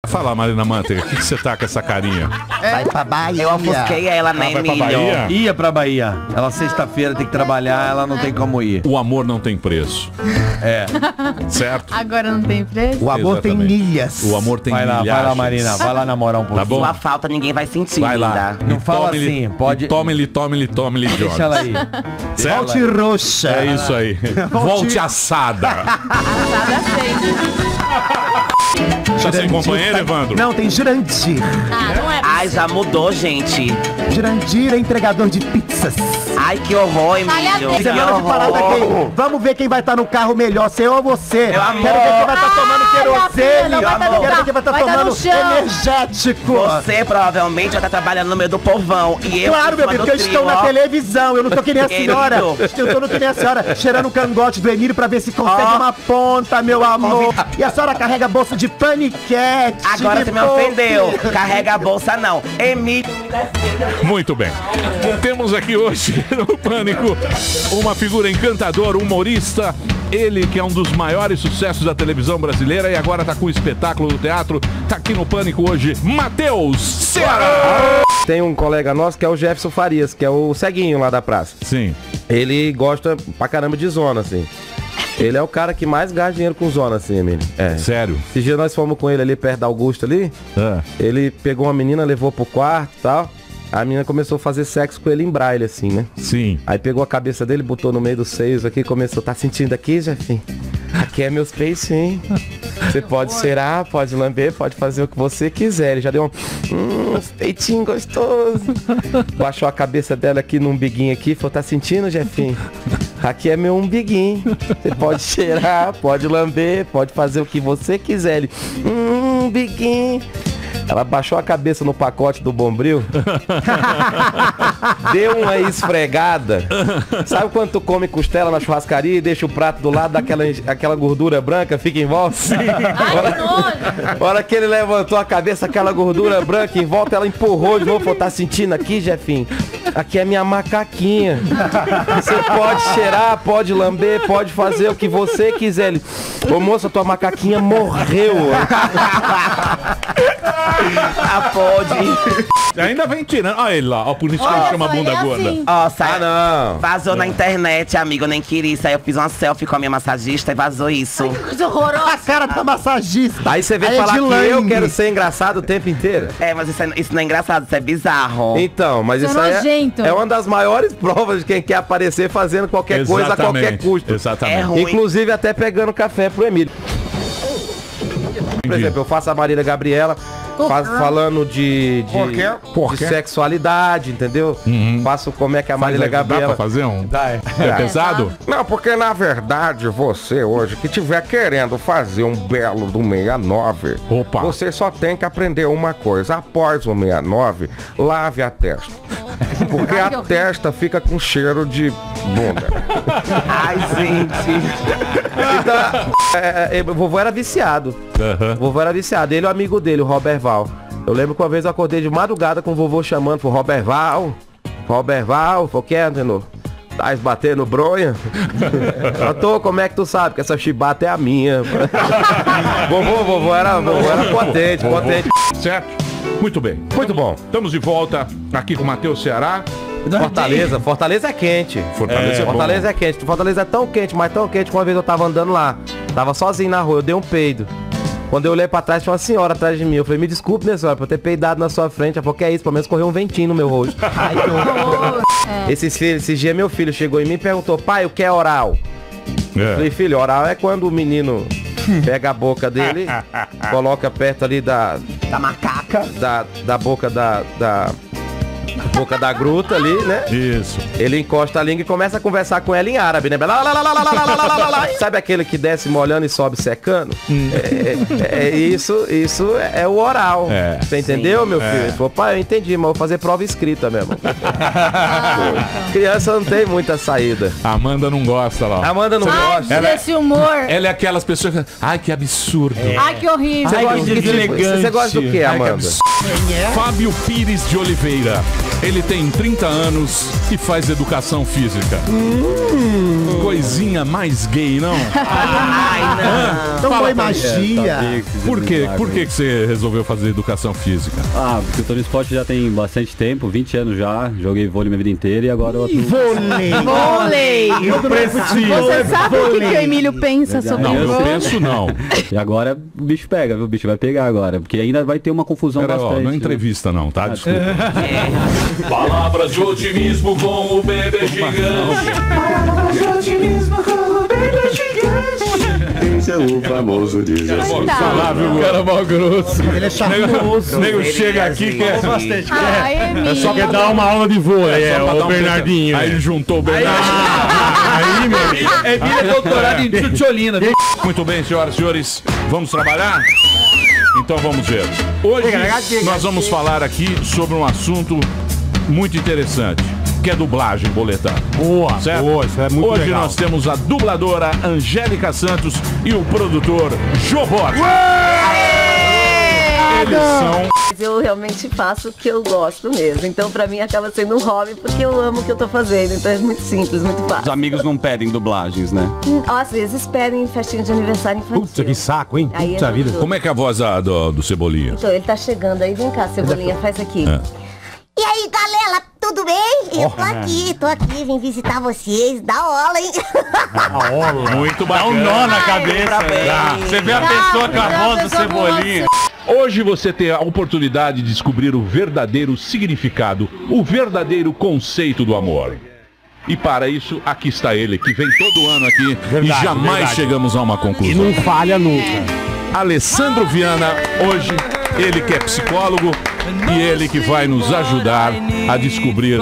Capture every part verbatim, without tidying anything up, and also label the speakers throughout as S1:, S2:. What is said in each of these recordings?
S1: Fala, Marina Manteiga, o que, que você tá com essa carinha?
S2: Vai pra Bahia.
S3: Eu ofusquei ela, né,
S1: Ah, vai pra
S3: Emílio?
S1: Bahia?
S4: Ia pra Bahia. Ela sexta-feira tem que trabalhar, ela não tem como ir.
S1: O amor não tem preço.
S4: É.
S1: Certo?
S5: Agora não tem preço?
S2: O amor tem
S1: Exatamente.
S2: milhas.
S1: O amor tem
S4: Vai lá, vai lá,
S1: milhagens.
S4: Marina. Vai lá namorar um pouquinho.
S1: Tá bom?
S3: Sua falta ninguém vai sentir,
S1: Vai lá.
S3: linda.
S4: Não
S1: E
S4: fala
S1: tome-lhe-
S4: assim, pode-
S1: e Tome-lhe, tome-lhe, tome-lhe, Jones.
S4: Deixa ela aí.
S1: Certo?
S2: Volte roxa.
S1: É isso aí. Volte assada.
S5: Assada sempre.
S1: Já sem companheiro, Evandro?
S2: Não, tem Jurandir.
S5: Ah, não é
S3: Ai, já mudou, gente.
S2: Jurandir é entregador de pizzas.
S3: Ai, que horror,
S5: Falha
S3: Emílio.
S5: dele.
S3: Que
S2: Semana de parada quem?
S3: horror.
S2: Vamos ver quem vai estar no carro melhor, você ou você.
S3: Meu amor.
S2: Quero ver quem vai estar tomando
S5: Ai,
S2: querosene.
S5: minha filha, vai tá no
S2: Quero ver
S5: carro,
S2: quem vai estar
S5: vai tá no
S2: tomando
S5: chão.
S2: energético.
S3: Você provavelmente vai estar trabalhando no meio do povão. E eu
S2: Claro,
S3: em
S2: meu
S3: cima
S2: filho,
S3: do
S2: porque eu estou
S3: trio,
S2: na
S3: ó.
S2: televisão. Eu não tô que nem a
S3: Querido.
S2: senhora. Eu tô no que nem a senhora, cheirando o cangote do Emílio pra ver se consegue
S3: Ó.
S2: uma ponta, meu amor. E a senhora carrega bolsa de paniquete.
S3: Agora você me
S2: poupe.
S3: ofendeu. Carrega a bolsa, não. Emílio.
S1: Muito bem. Temos aqui hoje no Pânico uma figura encantadora, humorista. Ele que é um dos maiores sucessos da televisão brasileira e agora tá com o espetáculo do teatro. Tá aqui no Pânico hoje, Matheus Ceará.
S6: Tem um colega nosso que é o Jefferson Farias, que é o ceguinho lá da praça.
S1: Sim.
S6: Ele gosta pra caramba de zona, assim. Ele é o cara que mais gasta dinheiro com zona, assim, Emílio. É.
S1: Sério?
S6: Esse dia nós fomos com ele ali perto da Augusta ali.
S1: Ah.
S6: Ele pegou uma menina, levou pro quarto e tal. A menina começou a fazer sexo com ele em braille, assim, né?
S1: Sim.
S6: Aí pegou a cabeça dele, botou no meio dos seios aqui, começou, tá sentindo aqui, Jefinho? Aqui é meus peitinhos. Você pode cheirar, pode lamber, pode fazer o que você quiser. Ele já deu um, hum, uns peitinhos gostosos. Baixou a cabeça dela aqui no umbiguinho aqui, falou, tá sentindo, Jefinho? Aqui é meu umbiguinho. Você pode cheirar, pode lamber, pode fazer o que você quiser. Ele, hum, umbiguinho. Ela baixou a cabeça no pacote do Bombril, deu uma esfregada. Sabe quando tu come costela na churrascaria e deixa o prato do lado daquela aquela gordura branca, fica em volta? Sim.
S5: Ai, que nojo.
S6: A hora que ele levantou a cabeça, aquela gordura branca em volta, ela empurrou de novo. Falou, tá sentindo aqui, Jefinho? Aqui é minha macaquinha. Você pode cheirar, pode lamber, pode fazer o que você quiser. Ele, ô moça, tua macaquinha morreu.
S3: Ah, pode.
S1: Ainda vem tirando. Olha ele lá, ó, por isso que ele
S5: Olha
S1: chama
S5: só,
S1: bunda
S5: ele é
S1: gorda.
S5: assim.
S3: Ó, sai.
S6: Ah, não.
S3: Vazou na internet, amigo, eu nem queria isso. Aí eu fiz uma selfie com a minha massagista e vazou isso.
S5: Coisa horrorosa.
S2: A cara da massagista.
S6: Aí você vem
S2: Aí é
S6: falar
S2: de
S6: que
S2: langue.
S6: eu quero ser engraçado o tempo inteiro.
S3: É, mas isso, é- isso não é engraçado, isso é bizarro.
S6: Então, mas
S5: Isso
S6: isso
S5: é
S6: aí
S5: nojento.
S6: é, é uma das maiores provas de quem quer aparecer fazendo qualquer coisa a qualquer
S1: Exatamente,
S6: custo.
S1: Exatamente.
S3: É ruim.
S6: Inclusive até pegando café pro Emílio. Por exemplo, eu faço a Marília Gabriela faz- falando de, de,
S2: Por quê?
S1: Por
S6: de
S1: quê?
S6: sexualidade, entendeu? Faço como é que a Marília
S1: Dá pra
S6: Gabriela...
S1: fazer um?
S4: Dá, é.
S1: É pesado?
S6: Não, porque na verdade você hoje que tiver querendo fazer um belo do sessenta e nove,
S1: Opa.
S6: você só tem que aprender uma coisa. Após o sessenta e nove, lave a testa. Porque
S5: Ai, que
S6: a
S5: horrível.
S6: testa fica com cheiro de bunda.
S3: Ai, gente.
S6: Então, é, é, o vovô era viciado.
S1: Aham.
S6: O vovô era viciado. Ele e o amigo dele, o Robert Val. Eu lembro que uma vez eu acordei de madrugada com o vovô chamando pro Robert Val. Robert Val, falou, que é, Antenor? Tá batendo bronha? Eu tô, como é que tu sabe? Que essa chibata é a minha. vovô, vovô era, vovô era potente, potente.
S1: Certo? Muito bem.
S6: Muito bom.
S1: Estamos de volta aqui com o Matheus Ceará.
S6: Fortaleza, Fortaleza é quente.
S1: Fortaleza é bom.
S6: Fortaleza é quente. Fortaleza é tão quente, mas tão quente que uma vez eu tava andando lá. Tava sozinho na rua, eu dei um peido. Quando eu olhei pra trás, tinha uma senhora atrás de mim. Eu falei, me desculpe, né, senhora, por eu ter peidado na sua frente. Ela falou, que é isso? Pelo menos correu um ventinho no meu rosto. Ai, que horror. Esses, filhos, esses dias meu filho chegou em mim e perguntou, pai, o que é oral? Eu
S1: É.
S6: falei, filho, oral é quando o menino pega a boca dele, coloca perto ali da,
S3: Da macaca.
S6: da, da boca da, da boca da gruta ali, né?
S1: Isso.
S6: Ele encosta a língua e começa a conversar com ela em árabe, né? Lá, lá, lá, lá, lá, lá, lá, lá, lá, lá. Sabe aquele que desce molhando e sobe secando? É, é- é isso, isso é o oral.
S1: É.
S6: Você entendeu, meu filho? Ele falou, pai, eu entendi, mas eu vou fazer prova escrita mesmo. Criança não tem muita saída.
S1: A Amanda não gosta lá.
S6: Amanda não
S5: Ai,
S6: gosta.
S5: tira esse humor.
S1: Ela é aquelas pessoas que... Ai, que absurdo.
S5: Ai, que horrível.
S6: Você gosta, de que tipo-
S4: deselegante.
S6: você gosta do que,
S1: Ai, que
S6: Amanda?
S1: absurdo. Fábio Pires de Oliveira. Ele tem trinta anos e faz educação física. Hum. Coisinha mais gay, não?
S3: Ai, não.
S2: Então foi magia.
S1: Por quê? Por que que você resolveu fazer educação física?
S7: Ah, porque eu tô no esporte já tem bastante tempo, vinte anos já. Joguei vôlei minha vida inteira e agora eu atuo...
S2: Vôlei.
S5: Vôlei.
S2: Eu preciso.
S5: Você sabe o que, que o Emílio pensa sobre
S1: Não, eu
S5: vôlei?
S1: penso não.
S7: E agora o bicho pega, viu? O bicho vai pegar agora. Porque ainda vai ter uma confusão
S1: Pera,
S7: bastante.
S1: ó, não é entrevista não, tá? Desculpa. Palavras de otimismo com o bebê gigante.
S8: Palavras de otimismo com o bebê gigante. Esse é o famoso desafio.
S1: Falar, viu? Cara mal grosso.
S2: Ele é charmoso.
S1: O nego chega aqui que é bastante.
S5: Ai, Emílio.
S1: É só
S9: Quer dar uma aula de vôlei, é,
S1: só pra dar
S9: o
S1: um
S9: Bernardinho.
S1: Aí
S9: né?
S1: ele juntou o Bernardinho.
S9: Aí, meu amigo.
S4: É Emílio doutorado em tchutcholina, viu?
S1: Muito bem, senhoras e senhores, vamos trabalhar? Então vamos ver. Hoje nós vamos falar aqui sobre um assunto muito interessante, que é dublagem, Boletar.
S9: Boa,
S1: Certo?
S9: boa, isso é muito
S1: Hoje
S9: legal.
S1: nós temos a dubladora Angélica Santos e o produtor Jô Borges. Eles são...
S10: Eu realmente faço o que eu gosto mesmo. Então, pra mim, acaba sendo um hobby porque eu amo o que eu tô fazendo. Então, é muito simples, muito
S7: Os
S10: fácil.
S7: amigos não pedem dublagens, né?
S10: Hum, Às vezes pedem festinha de aniversário infantil.
S9: Puta, que saco, hein?
S10: Aí
S9: Puta
S10: é
S9: vida.
S10: muito-
S1: Como é que é a voz ah, do, do Cebolinha?
S10: Então, ele tá chegando aí. Vem cá, Cebolinha, faz aqui.
S1: É.
S11: E aí, galera, tudo bem? Eu tô aqui, tô aqui, vim visitar vocês, da aula, hein?
S1: Muito bacana.
S7: Dá um nó na cabeça.
S1: Tá.
S7: Você vê a pessoa com a voz do Cebolinha.
S1: Hoje você tem a oportunidade de descobrir o verdadeiro significado, o verdadeiro conceito do amor. E para isso, aqui está ele, que vem todo ano aqui
S9: Verdade,
S1: e jamais
S9: verdade.
S1: chegamos a uma
S9: E
S1: conclusão.
S9: não falha nunca.
S1: Alessandro Viana, hoje, ele que é psicólogo e ele que vai nos ajudar a descobrir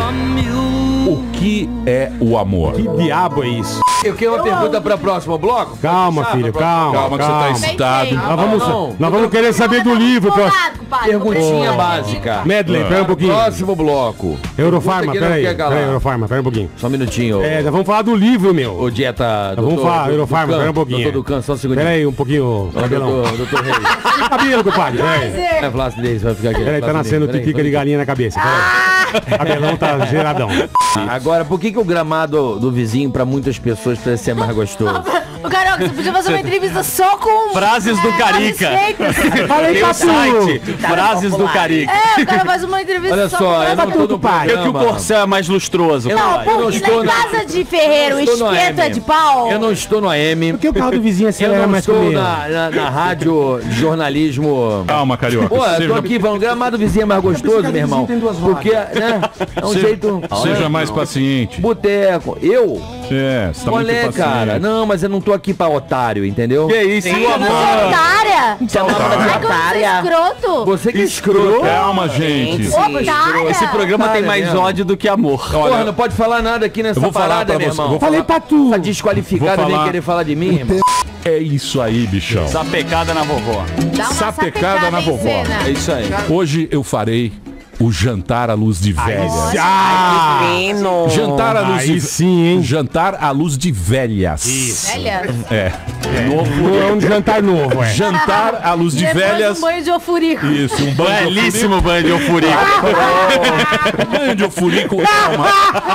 S1: o que é o amor.
S9: Que diabo é isso?
S4: Eu quero uma pergunta para o próximo bloco.
S9: Calma, filho, calma.
S1: Calma que você está excitado.
S9: Nós vamos,
S4: Não,
S9: nós vamos querer saber do livro. Pro...
S4: Perguntinha básica.
S9: Medley, pera um pouquinho.
S4: Próximo bloco.
S9: Eurofarma,
S4: Puta que não
S9: peraí.
S4: quer calar.
S9: Peraí, Eurofarma, pera um pouquinho.
S4: Só um minutinho.
S9: É, nós vamos falar do livro, meu.
S4: O dieta...
S9: Nós vamos falar,
S4: do-
S9: Eurofarma,
S4: do Can,
S9: pera um pouquinho.
S4: Doutor do Can, só um segundinho.
S9: Pera aí, um pouquinho,
S4: Ó,
S9: cabelão.
S4: Doutor, doutor Reis.
S9: Cabelo, compadre, peraí.
S4: É flacidez, vai ficar aqui.
S9: Peraí, tá
S4: Flacidez,
S9: nascendo
S4: peraí,
S9: titica de
S4: peraí.
S9: galinha na cabeça. Peraí. Cabelão tá geradão.
S4: Agora, por que, que o gramado do vizinho para muitas pessoas parece ser mais gostoso?
S5: O Carioca, você podia fazer uma entrevista só com...
S7: Frases do Carica.
S9: Falei
S7: Tem
S9: pra
S7: o site,
S9: tu.
S7: Frases do Carica.
S5: É, o cara faz uma entrevista
S4: Olha
S5: só
S4: só,
S5: com...
S4: eu não tô no
S9: pai.
S7: Porque que o
S4: programa.
S7: corcel é mais lustroso.
S4: Eu
S5: Não,
S7: pai.
S4: eu não
S5: porque
S4: estou
S5: na
S4: na-
S5: casa de ferreiro, o
S4: eu estou no
S5: espeto
S4: A
S5: é
S4: M.
S5: de pau.
S4: Eu não estou no A M.
S9: Por que o carro do vizinho
S4: Eu
S9: acelera
S4: não
S9: mais que o
S4: estou
S9: meu?
S4: na, na, na rádio de jornalismo.
S1: Calma, Carioca.
S4: Pô, eu
S1: seja,
S4: tô aqui falando, gramado vizinho é mais gostoso, meu irmão.
S9: tem duas rodas.
S4: Porque, né? É um
S1: seja,
S4: jeito.
S1: seja mais paciente.
S4: Boteco. Eu?
S1: É, você tá muito
S4: Olé,
S1: paciente.
S4: cara. Não, mas eu não tô aqui pra otário, entendeu?
S7: Que isso,
S5: Você é otária. Ai, como você é escroto.
S4: Você que é escroto.
S1: Calma, gente.
S5: Otária.
S7: Esse programa tem mais
S4: mesmo.
S7: ódio do que amor.
S4: Porra, não pode falar nada aqui nessa
S1: Eu vou falar
S4: parada,
S1: pra
S4: meu
S1: você,
S4: irmão.
S1: vou
S9: Falei pra tu.
S4: Tá desqualificado,
S1: Vou
S4: vem
S1: falar.
S4: querer falar de mim, irmão.
S1: É isso aí, bichão.
S7: Sapecada na vovó.
S5: Dá uma
S1: Sapecada na
S5: em
S1: vovó.
S5: cena.
S7: É isso aí.
S1: Hoje eu farei o jantar à luz de velhas.
S9: Ah,
S3: Menino.
S1: Jantar à luz
S9: aí
S1: de
S9: sim, hein?
S1: Jantar à luz de velhas.
S5: Velha.
S1: É.
S9: Não é um jantar novo, é.
S1: Jantar à luz de
S5: Depois
S1: velhas.
S5: um banho de ofurico.
S1: Isso, um banho de
S7: Belíssimo banho de ofurico.
S1: ofurico. Banho de ofurico. Calma.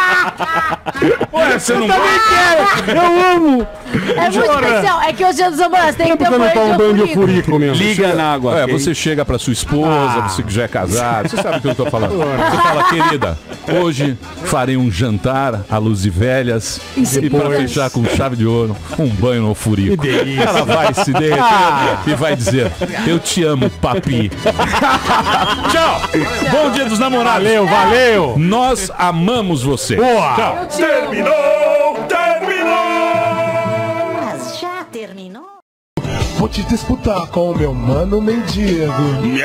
S1: Ué, você não vai?
S9: Eu amo!
S5: É muito especial. É que hoje é dos ambulantes. Tem que ter
S9: Porque
S5: um
S9: eu não tomo
S5: banho de ofurico.
S9: furico mesmo.
S7: Liga na água.
S1: É,
S7: ok?
S1: você chega pra sua esposa, você que já é casado, você sabe o que eu tô falando. Você fala, querida, hoje farei um jantar à luz de velhas e pra fechar com chave de ouro, um banho no furico.
S9: Que delícia.
S1: Ela vai se derreter e vai dizer, eu te amo, papi. Tchau! Bom dia dos namorados.
S9: Valeu, valeu!
S1: Nós amamos você.
S9: Boa!
S1: Tchau!
S8: Terminou! Terminou!
S11: Mas já terminou?
S8: Vou te disputar com o meu mano mendigo.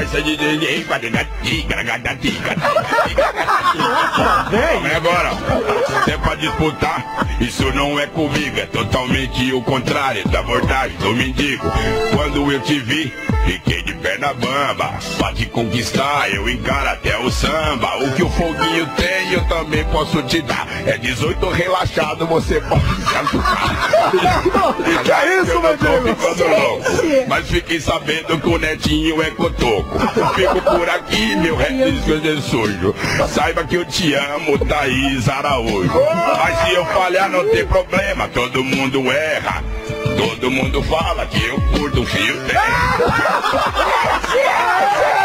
S12: Vem agora, se é pra disputar, isso não é comigo, é totalmente o contrário da abordagem do mendigo. Quando eu te vi, fiquei de perna bamba. Pra te conquistar, eu encaro até o samba. O que o foguinho tem, eu também posso te dar. É dezoito relaxado, você pode catucar.
S13: Que é isso, meu Deus?
S12: Mas fiquei sabendo que o netinho é cotoco. Fico por aqui, meu resto de sujo. Saiba que eu te amo, Thaís Araújo. Mas se eu falhar não tem problema, todo mundo erra. Todo mundo fala que eu curto fio terra.